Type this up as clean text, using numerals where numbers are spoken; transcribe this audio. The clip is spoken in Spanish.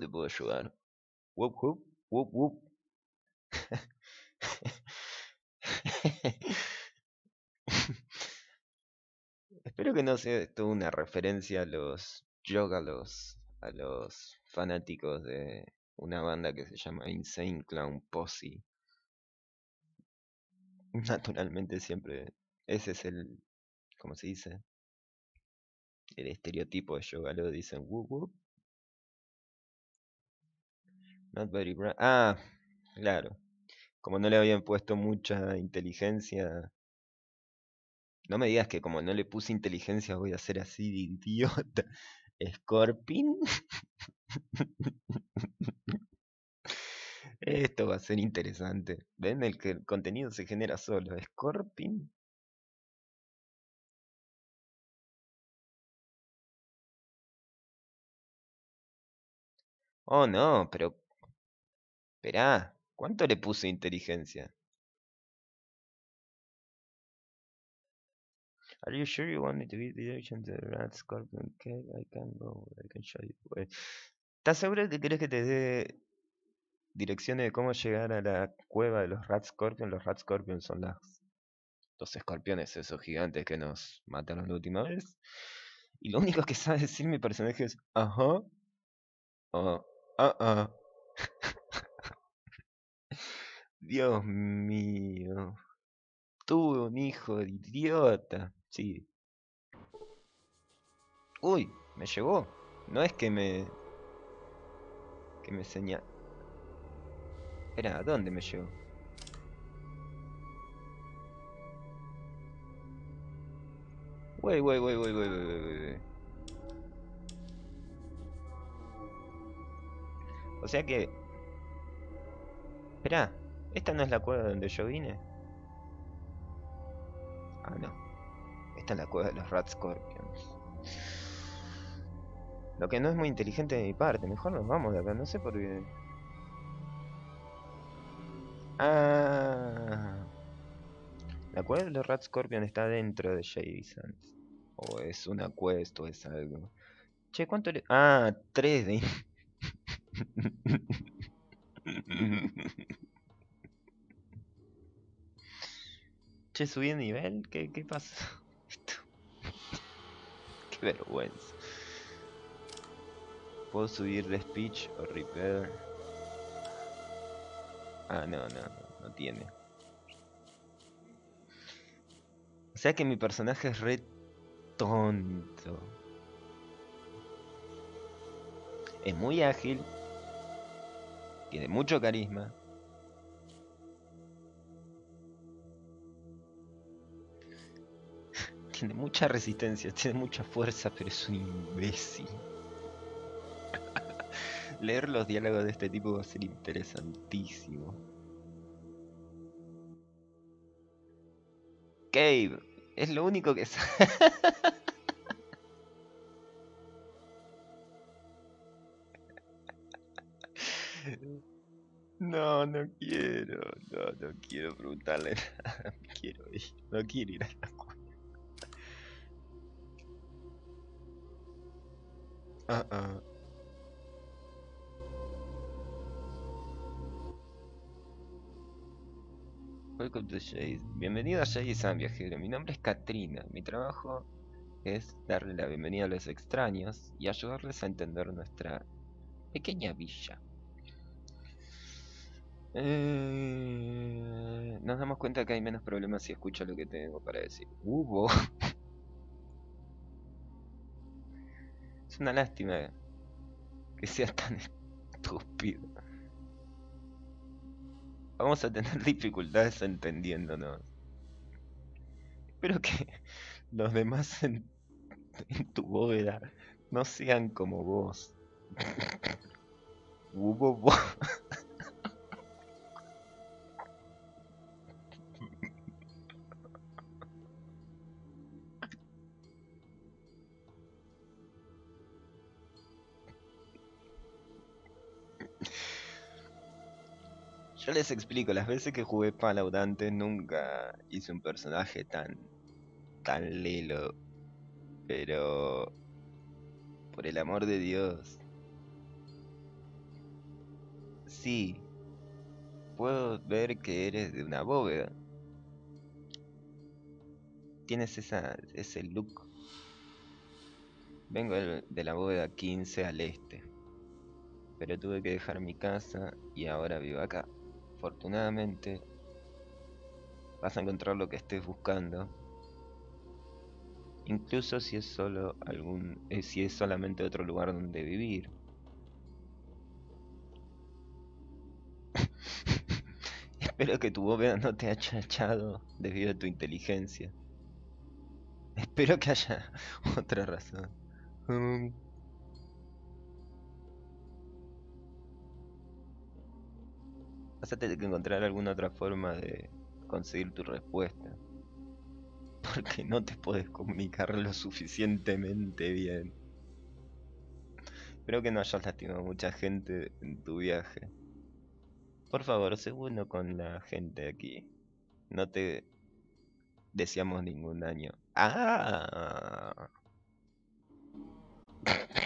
te puedo ayudar? Whoop, whoop, whoop, whoop. Espero que no sea esto una referencia a los a los fanáticos de una banda que se llama Insane Clown Posse. Naturalmente siempre ese es el, ¿cómo se dice? El estereotipo de Yogalo, dicen whoop whoop. Not very bright. Ah, claro. Como no le habían puesto mucha inteligencia. No me digas que como no le puse inteligencia voy a ser así de idiota. Scorpion. Esto va a ser interesante. ¿Ven? El que el contenido se genera solo. Scorpion. Oh no, pero esperá. ¿Cuánto le puse inteligencia? Are you sure you want me to give direction to the rat scorpion? Okay, I can go. I can show you. ¿Estás seguro que querés que te dé direcciones de cómo llegar a la cueva de los rat scorpion? Los rat scorpion son los escorpiones esos gigantes que nos mataron la última vez. Y lo único que sabe decir mi personaje es ajá, ah, ah. Dios mío. Tuve un hijo de idiota. Sí. Uy, me llegó. No es que me señala. Espera, ¿a dónde me llegó? Wey. O sea que, espera, ¿esta no es la cueva donde yo vine? Ah, no. Esta es la cueva de los Rat Scorpions. Lo que no es muy inteligente de mi parte. Mejor nos vamos de acá. No sé por qué. Ah. La cueva de los Rat Scorpion está dentro de Shady Sands. O es una quest o es algo. Che, ¿cuánto le...? Ah, 3 de... Che, subí de nivel. ¿Qué pasa? Esto, qué vergüenza. Puedo subir de speech o repair. Ah, no tiene. O sea que mi personaje es re tonto. Es muy ágil, tiene mucho carisma. Tiene mucha resistencia, tiene mucha fuerza, pero es un imbécil. Leer los diálogos de este tipo va a ser interesantísimo. Cave, es lo único que sabe. No quiero preguntarle nada. Quiero ir, no quiero ir a la cueva. Ah, ah. Welcome to Shade. Bienvenido a Shade San, viajero. Mi nombre es Katrina. Mi trabajo es darle la bienvenida a los extraños y ayudarles a entender nuestra pequeña villa. Nos damos cuenta que hay menos problemas si escucho lo que tengo para decir. Hubo. Es una lástima que sea tan estúpido. Vamos a tener dificultades entendiéndonos. Espero que los demás en tu bóveda no sean como vos. Hubo. Yo les explico, las veces que jugué Fallout antes nunca hice un personaje tan lelo. Pero, por el amor de Dios, Sí, puedo ver que eres de una bóveda. Tienes ese look. Vengo de la bóveda 15 al este, pero tuve que dejar mi casa y ahora vivo acá. Afortunadamente, vas a encontrar lo que estés buscando, incluso si es si es solamente otro lugar donde vivir. Espero que tu bóveda no te haya echado debido a tu inteligencia. Espero que haya otra razón. Mm, Vas a tener que encontrar alguna otra forma de conseguir tu respuesta. Porque no te puedes comunicar lo suficientemente bien. Espero que no hayas lastimado a mucha gente en tu viaje. Por favor, sé bueno con la gente aquí. No te deseamos ningún daño. ¡Ah!